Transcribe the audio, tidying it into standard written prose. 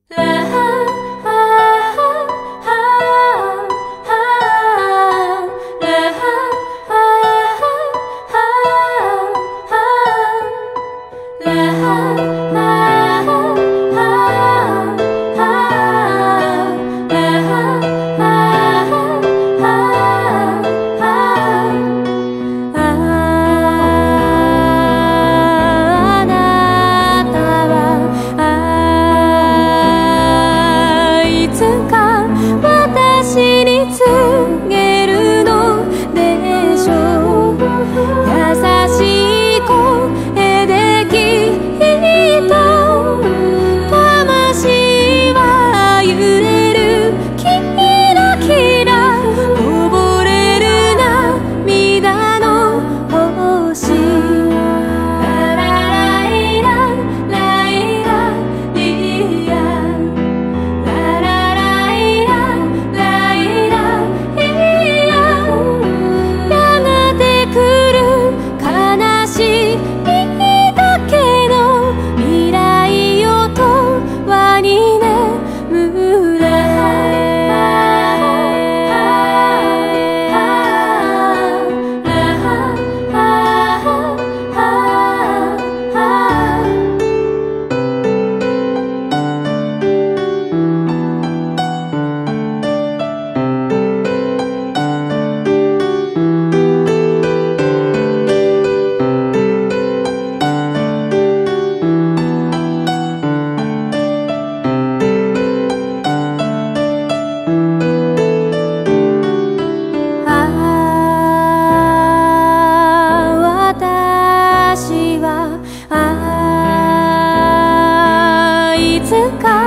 私に告げるのでしょう。優しい声できっと魂は揺れる。キラキラこぼれる涙の星。ララライラライラリアララライラライライヤ。やがて来る悲しいだけの未来よとわに眠れ。私はいつか